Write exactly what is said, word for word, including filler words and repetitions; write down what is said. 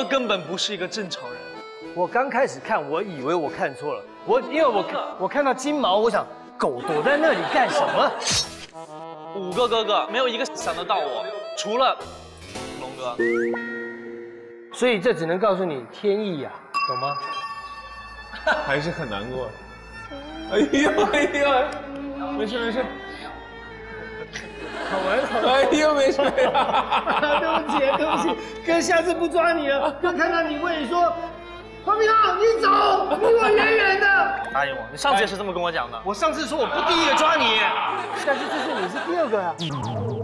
根本不是一个正常人。 我刚开始看，我以为我看错了，我因为我我看到金毛，我想狗躲在那里干什么？ 五个哥哥没有一个想得到我，除了龙哥。 所以这只能告诉你天意呀、啊，懂吗？ 还是很难过。哎呦哎呦，没事没事。 好玩好玩。 哎呦没事。 对不起对不起，哥下次不抓你了。哥看到你问你说，黄皮浩你走，离我远远的。 答应我，你上次也是这么跟我讲的。 我上次说我不第一个抓你，但是这次你是第二个呀、啊。